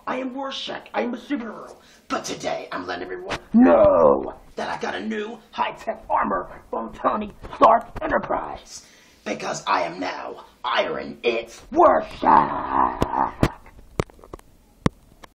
I am Rorschach. I am a superhero. But today, I'm letting everyone know that I got a new high-tech armor from Tony Stark Enterprise. Because I am now Iron It's Rorschach.